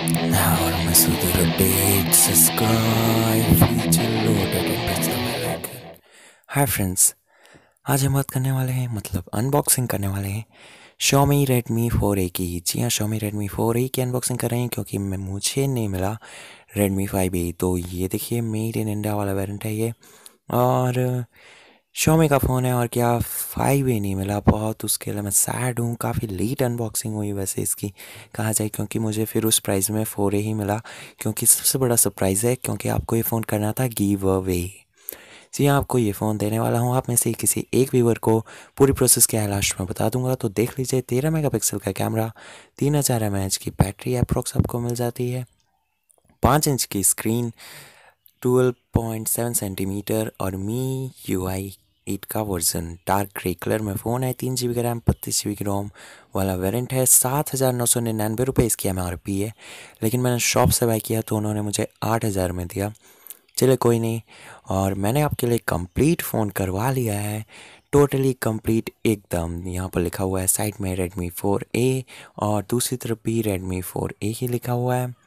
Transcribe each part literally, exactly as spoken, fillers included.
Now miss with the update, subscribe, feature loaded and press the bell icon. Hi friends, आज हम बात करने वाले हैं मतलब अनबॉक्सिंग करने वाले हैं Xiaomi Redmi फोर ए की। जी हाँ, Xiaomi Redmi फोर ए की अनबॉक्सिंग कर रहे हैं क्योंकि मैं मुझे नहीं मिला Redmi फाइव ए। तो ये देखिए, मेड इन इंडिया वाला वेरिएंट है ये, और Xiaomi का फ़ोन है और क्या फाइव ए नहीं मिला। बहुत उसके लिए मैं सैड हूँ। काफ़ी लेट अनबॉक्सिंग हुई वैसे इसकी कहा जाए, क्योंकि मुझे फिर उस प्राइस में फोर ए ही मिला। क्योंकि सबसे बड़ा सरप्राइज़ है, क्योंकि आपको ये फ़ोन करना था गिव अवे। जी हाँ, आपको ये फ़ोन देने वाला हूँ। आप में से किसी एक व्यूवर को पूरी प्रोसेस क्या है लास्ट में बता दूंगा। तो देख लीजिए, तेरह मेगापिक्सल का कैमरा, तीन हज़ार एम एच की बैटरी अप्रोक्स आपको मिल जाती है, पाँच इंच की screen, twelve point seven centimetre और मी यू आई एट का वर्जन, डार्क ग्रे कलर में फ़ोन है, तीन जी बी का रैम, बत्तीस जी बी की रोम वाला वेरिएंट है। सात हज़ार नौ सौ निन्यानवे रुपये इसकी एम आर पी है, लेकिन मैंने शॉप से बाय किया तो उन्होंने मुझे आठ हज़ार में दिया। चले कोई नहीं। और मैंने आपके लिए कंप्लीट फ़ोन करवा लिया है, टोटली कंप्लीट एकदम। यहाँ पर लिखा हुआ है साइड में रेडमी फोर ए और दूसरी तरफ भी रेडमी फोर ए ही लिखा हुआ है।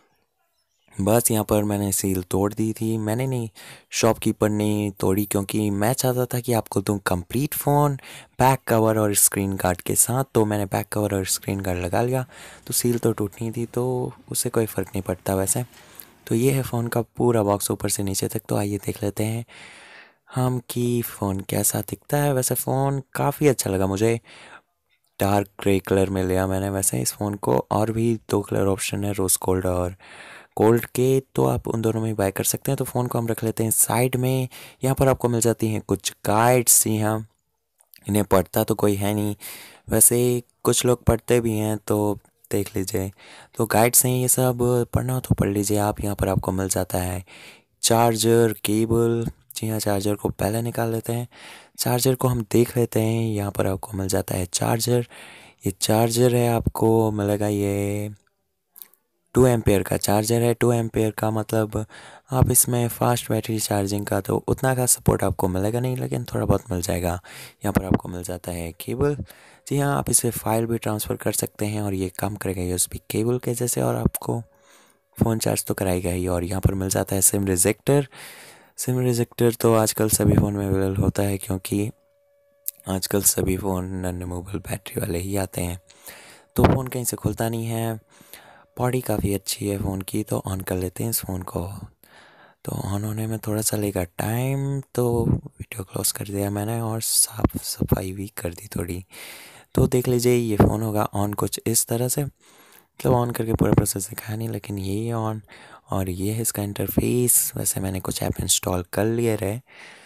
बस यहाँ पर मैंने सील तोड़ दी थी, मैंने नहीं, शॉपकीपर ने तोड़ी, क्योंकि मैं चाहता था कि आपको दूँ कंप्लीट फ़ोन बैक कवर और स्क्रीन गार्ड के साथ। तो मैंने बैक कवर और स्क्रीन गार्ड लगा लिया, तो सील तो टूटनी थी, तो उससे कोई फ़र्क नहीं पड़ता वैसे। तो ये है फ़ोन का पूरा बॉक्स ऊपर से नीचे तक। तो आइए देख लेते हैं हम कि फ़ोन कैसा दिखता है। वैसे फ़ोन काफ़ी अच्छा लगा मुझे, डार्क ग्रे कलर में लिया मैंने वैसे इस फ़ोन को। और भी दो कलर ऑप्शन है, रोज़ गोल्ड और गोल्ड के, तो आप उन दोनों में बाय कर सकते हैं। तो फ़ोन को हम रख लेते हैं साइड में। यहाँ पर आपको मिल जाती हैं कुछ गाइड्स। यहाँ इन्हें पढ़ता तो कोई है नहीं, वैसे कुछ लोग पढ़ते भी हैं, तो देख लीजिए। तो गाइड्स हैं ये सब, पढ़ना हो तो पढ़ लीजिए आप। यहाँ पर आपको मिल जाता है चार्जर, केबल। जी हाँ, चार्जर को पहले निकाल लेते हैं। चार्जर को हम देख लेते हैं। यहाँ पर आपको मिल जाता है चार्जर। ये चार्जर है, आपको मिलेगा ये टू एम्पेयर का चार्जर है। टू एम्पेयर का मतलब आप इसमें फ़ास्ट बैटरी चार्जिंग का तो उतना का सपोर्ट आपको मिलेगा नहीं, लेकिन थोड़ा बहुत मिल जाएगा। यहाँ पर आपको मिल जाता है केबल। जी हाँ, आप इसे फाइल भी ट्रांसफ़र कर सकते हैं और ये काम करेगा यूएसबी केबल के जैसे, और आपको फ़ोन चार्ज तो कराएगा ही। और यहाँ पर मिल जाता है सिम रिजेक्टर। सिम रिजेक्टर तो आजकल सभी फ़ोन में अवेलेबल होता है, क्योंकि आजकल सभी फ़ोन नॉन रिमूवेबल बैटरी वाले ही आते हैं। तो फ़ोन कहीं से खुलता नहीं है। बॉडी काफ़ी अच्छी है फ़ोन की। तो ऑन कर लेते हैं इस फ़ोन को। तो ऑन होने में थोड़ा सा लेगा टाइम, तो वीडियो क्लोज कर दिया मैंने और साफ सफाई भी कर दी थोड़ी। तो देख लीजिए, ये फ़ोन होगा ऑन कुछ इस तरह से। मतलब ऑन करके पूरा प्रोसेस दिखाया नहीं, लेकिन ये है ऑन। और ये है इसका इंटरफेस। वैसे मैंने कुछ ऐप इंस्टॉल कर लिए रहे।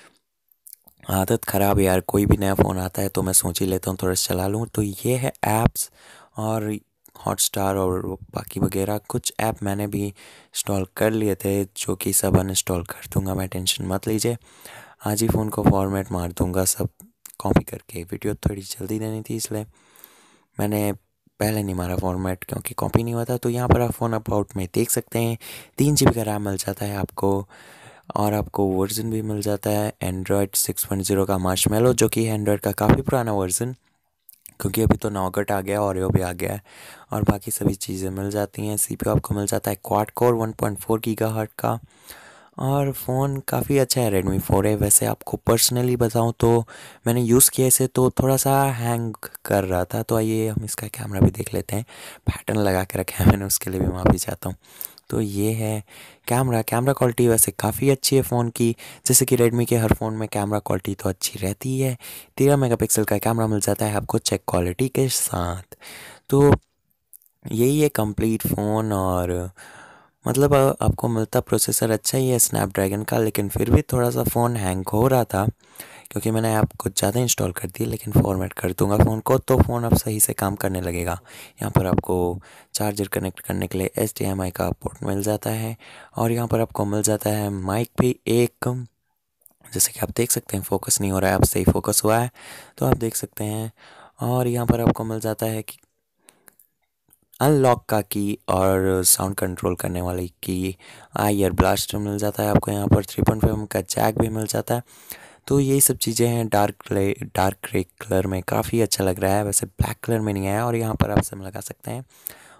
आदत ख़राब है यार, कोई भी नया फ़ोन आता है तो मैं सोच ही लेता हूँ थोड़ा सा चला लूँ। तो ये है ऐप्स, और हॉटस्टार और बाकी वगैरह कुछ ऐप मैंने भी इंस्टॉल कर लिए थे, जो कि सब अनइंस्टॉल कर दूँगा मैं, टेंशन मत लीजिए। आज ही फ़ोन को फॉर्मेट मार दूँगा सब कॉपी करके। वीडियो थोड़ी जल्दी देनी थी, इसलिए मैंने पहले नहीं मारा फॉर्मेट, क्योंकि कॉपी नहीं हुआ था। तो यहाँ पर आप फ़ोन अबाउट में देख सकते हैं, तीन जी बी का रैम मिल जाता है आपको, और आपको वर्जन भी मिल जाता है एंड्रॉयड सिक्स पॉइंट ज़ीरो का मार्शमैलो, जो कि एंड्रॉयड का काफ़ी पुराना वर्जन, क्योंकि अभी तो नौगट आ गया, ओरियो भी आ गया है, और बाकी सभी चीज़ें मिल जाती हैं। सीपीयू आपको मिल जाता है quad core one point four gigahertz का। और फ़ोन काफ़ी अच्छा है रेडमी फोर ए। वैसे आपको पर्सनली बताऊं तो मैंने यूज़ किया इसे, तो थोड़ा सा हैंग कर रहा था। तो आइए हम इसका कैमरा भी देख लेते हैं। पैटर्न लगा के रखा है मैंने, उसके लिए भी माफ़ी चाहता हूँ। तो ये है कैमरा। कैमरा क्वालिटी वैसे काफ़ी अच्छी है फ़ोन की, जैसे कि रेडमी के हर फ़ोन में कैमरा क्वालिटी तो अच्छी रहती ही है। तेरह मेगापिक्सल का कैमरा मिल जाता है आपको चेक क्वालिटी के साथ। तो यही है कंप्लीट फ़ोन। और मतलब अ, आपको मिलता प्रोसेसर अच्छा ही है स्नैपड्रैगन का, लेकिन फिर भी थोड़ा सा फ़ोन हैंग हो रहा था, क्योंकि मैंने ऐप कुछ ज़्यादा इंस्टॉल कर दी। लेकिन फॉर्मेट कर दूंगा फ़ोन को, तो फ़ोन अब सही से काम करने लगेगा। यहाँ पर आपको चार्जर कनेक्ट करने के लिए एच डी एम आई का पोर्ट मिल जाता है, और यहाँ पर आपको मिल जाता है माइक भी एक, जैसे कि आप देख सकते हैं। फोकस नहीं हो रहा है, अब सही फोकस हुआ है, तो आप देख सकते हैं। और यहाँ पर आपको मिल जाता है कि अनलॉक का की और साउंड कंट्रोल करने वाली की, ईयर ब्लास्टर मिल जाता है आपको। यहाँ पर थ्री पॉइंट फाइव का जैक भी मिल जाता है। तो यही सब चीज़ें हैं। डार्क डार्क ग्रे कलर में काफ़ी अच्छा लग रहा है, वैसे ब्लैक कलर में नहीं आया। और यहाँ पर आप सिम लगा सकते हैं,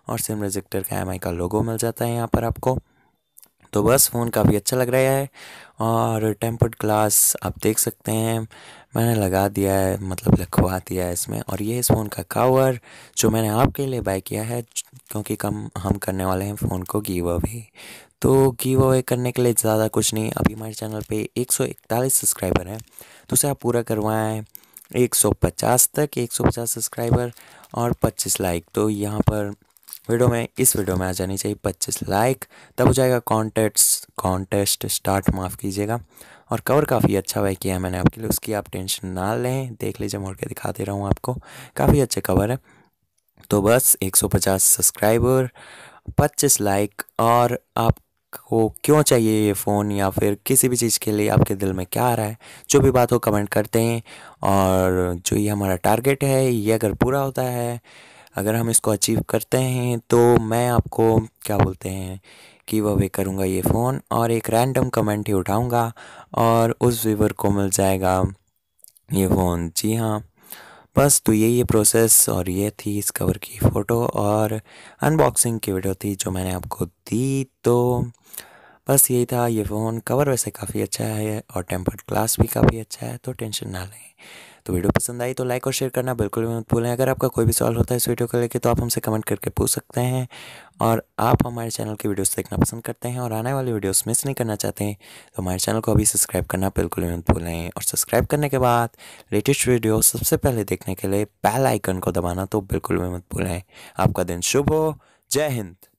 और सिम रिजेक्टर का एम आई का लोगो मिल जाता है यहाँ पर आपको। तो बस फ़ोन काफ़ी अच्छा लग रहा है और टेम्पर्ड ग्लास आप देख सकते हैं मैंने लगा दिया है, मतलब लिखवा दिया है इसमें। और ये इस फ़ोन का कवर जो मैंने आपके लिए बाय किया है, क्योंकि कम हम करने वाले हैं फ़ोन को गिव अवे। तो गिव अवे करने के लिए ज़्यादा कुछ नहीं, अभी हमारे चैनल पे एक सौ इकतालीस सब्सक्राइबर हैं, तो उसे आप पूरा करवाएं एक सौ पचास तक, एक सौ पचास सब्सक्राइबर और पच्चीस लाइक। तो यहाँ पर वीडियो में इस वीडियो में आ जानी चाहिए पच्चीस लाइक, तब हो जाएगा कॉन्टेस्ट कॉन्टेस्ट स्टार्ट, माफ़ कीजिएगा। और कवर काफ़ी अच्छा हुआ किया है मैंने आपके लिए, उसकी आप टेंशन ना लें, देख लीजिए, मोड़ के दिखा दे रहा हूँ आपको, काफ़ी अच्छे कवर है। तो बस एक सौ पचास सब्सक्राइबर, पच्चीस लाइक, और आपको क्यों चाहिए ये फ़ोन या फिर किसी भी चीज़ के लिए आपके दिल में क्या आ रहा है, जो भी बात हो कमेंट करते हैं। और जो ये हमारा टारगेट है ये अगर पूरा होता है, अगर हम इसको अचीव करते हैं, तो मैं आपको क्या बोलते हैं गिव अवे करूँगा ये फ़ोन, और एक रैंडम कमेंट ही उठाऊँगा और उस व्यूवर को मिल जाएगा ये फ़ोन। जी हाँ, बस तो यही है प्रोसेस, और ये थी इस कवर की फ़ोटो और अनबॉक्सिंग की वीडियो थी जो मैंने आपको दी। तो बस यही था, ये फ़ोन कवर वैसे काफ़ी अच्छा है और टेम्पर्ड ग्लास भी काफ़ी अच्छा है, तो टेंशन ना लें। तो वीडियो पसंद आई तो लाइक और शेयर करना बिल्कुल भी मत भूलें। अगर आपका कोई भी सवाल होता है इस वीडियो को लेकर तो आप हमसे कमेंट करके पूछ सकते हैं। और आप हमारे चैनल की वीडियोस देखना पसंद करते हैं और आने वाली वीडियोस मिस नहीं करना चाहते हैं तो हमारे चैनल को अभी सब्सक्राइब करना बिल्कुल भी मत भूलें। और सब्सक्राइब करने के बाद लेटेस्ट वीडियो सबसे पहले देखने के लिए बेल आइकन को दबाना तो बिल्कुल भी मत भूलें। आपका दिन शुभ हो। जय हिंद।